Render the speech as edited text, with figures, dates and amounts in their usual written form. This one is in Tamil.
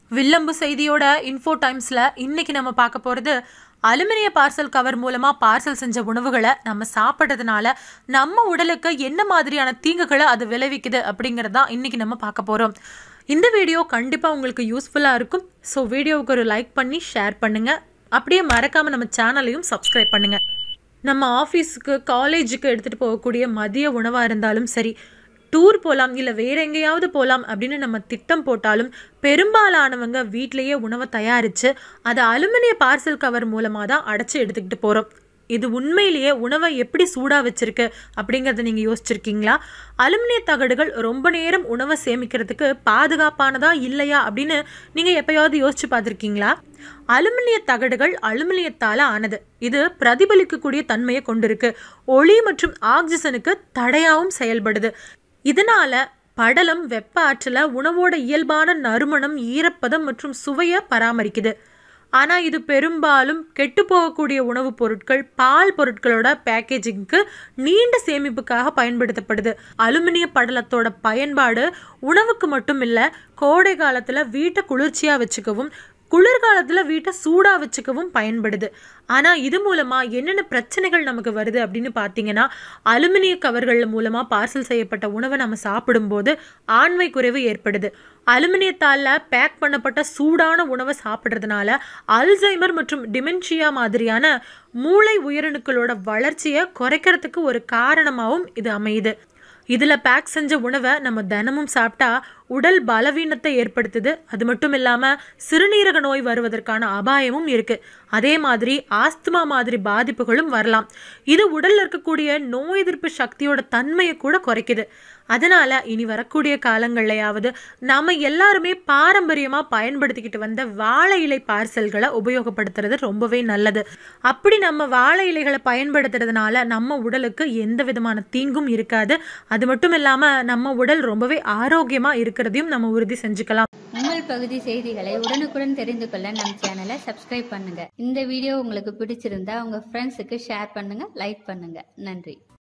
வில்லம்பு செய்தியோட இன்ஃபோ டைம்ஸ்ல இன்னைக்கு நம்ம பார்க்க போறது அலுமினிய பார்சல் கவர் மூலமா பார்சல் செஞ்ச உணவுகளை நம்ம சாப்பிட்றதுனால நம்ம உடலுக்கு என்ன மாதிரியான தீங்குகளை அது விளைவிக்குது அப்படிங்கறத இன்னைக்கு நம்ம பார்க்க போறோம். இந்த வீடியோ கண்டிப்பா உங்களுக்கு யூஸ்ஃபுல்லா இருக்கும். ஸோ வீடியோவுக்கு ஒரு லைக் பண்ணி ஷேர் பண்ணுங்க. அப்படியே மறக்காம நம்ம சேனலையும் சப்ஸ்கிரைப் பண்ணுங்க. நம்ம ஆஃபீஸுக்கு காலேஜுக்கு எடுத்துகிட்டு போகக்கூடிய மதிய உணவாக இருந்தாலும் சரி, டூர் போகலாம் இல்லை வேறு எங்கேயாவது போகலாம் அப்படின்னு நம்ம திட்டம் போட்டாலும் பெரும்பாலானவங்க வீட்டிலையே உணவை தயாரித்து அதை அலுமினிய பார்சல் கவர் மூலமாக தான் அடைச்சி எடுத்துக்கிட்டு போகிறோம். இது உண்மையிலேயே உணவை எப்படி சூடாக வச்சுருக்கு அப்படிங்கிறத நீங்கள் யோசிச்சிருக்கீங்களா? அலுமினிய தகடுகள் ரொம்ப நேரம் உணவை சேமிக்கிறதுக்கு பாதுகாப்பானதா இல்லையா அப்படின்னு நீங்கள் எப்போயாவது யோசிச்சு பார்த்துருக்கீங்களா? அலுமினிய தகடுகள் அலுமினியத்தால் ஆனது. இது பிரதிபலிக்கக்கூடிய தன்மையை கொண்டிருக்கு. ஒளி மற்றும் ஆக்சிஜனுக்கு தடையாகவும் செயல்படுது. இதனால படலம் வெப்ப ஆற்றல உணவோட இயல்பான நறுமணம், ஈரப்பதம் மற்றும் சுவையை பராமரிக்குது. ஆனால் இது பெரும்பாலும் கெட்டு போகக்கூடிய உணவுப் பொருட்கள், பால் பொருட்களோட பேக்கேஜிங்க்கு நீண்ட சேமிப்புக்காக பயன்படுத்தப்படுது. அலுமினிய படலத்தோட பயன்பாடு உணவுக்கு மட்டும் இல்லை, கோடை காலத்தில் வீட்டை குளிர்ச்சியாக வச்சுக்கவும் குளிர்காலத்தில் வீட்டை சூடாக வச்சுக்கவும் பயன்படுது. ஆனால் இது மூலமாக என்னென்ன பிரச்சனைகள் நமக்கு வருது அப்படின்னு பார்த்தீங்கன்னா, அலுமினிய கவர்கள் மூலமாக பார்சல் செய்யப்பட்ட உணவை நம்ம சாப்பிடும்போது ஆண்மை குறைவு ஏற்படுது. அலுமினியத்தால் பேக் பண்ணப்பட்ட சூடான உணவை சாப்பிட்றதுனால அல்சைமர் மற்றும் டிமென்ஷியா மாதிரியான மூளை உயிரணுக்களோட வளர்ச்சியை குறைக்கிறதுக்கு ஒரு காரணமாகவும் இது அமையுது. இதில் பேக் செஞ்ச உணவை நம்ம தினமும் சாப்பிட்டா உடல் பலவீனத்தை ஏற்படுத்துது. அது மட்டும் இல்லாமல் சிறுநீரக நோய் வருவதற்கான அபாயமும் இருக்குது. அதே மாதிரி ஆஸ்துமா மாதிரி பாதிப்புகளும் வரலாம். இது உடலில் இருக்கக்கூடிய நோய் எதிர்ப்பு சக்தியோட தன்மையை கூட குறைக்குது. அதனால் இனி வரக்கூடிய காலங்கள்லையாவது நம்ம எல்லாருமே பாரம்பரியமாக பயன்படுத்திக்கிட்டு வந்த வாழை இலை பார்சல்களை உபயோகப்படுத்துறது ரொம்பவே நல்லது. அப்படி நம்ம வாழை இலைகளை பயன்படுத்துறதுனால நம்ம உடலுக்கு எந்த விதமான தீங்கும் இருக்காது. அது மட்டும் இல்லாமல் நம்ம உடல் ரொம்பவே ஆரோக்கியமாக இருக்கிறதையும் நம்ம உறுதி செஞ்சுக்கலாம். உங்கள் பகுதி செய்திகளை உடனுக்குடன் தெரிந்து கொள்ள நம்ம சேனலை சப்ஸ்கிரைப் பண்ணுங்க. இந்த வீடியோ உங்களுக்கு பிடிச்சிருந்தா உங்க ஃப்ரெண்ட்ஸுக்கு ஷேர் பண்ணுங்க, லைக் பண்ணுங்க. நன்றி.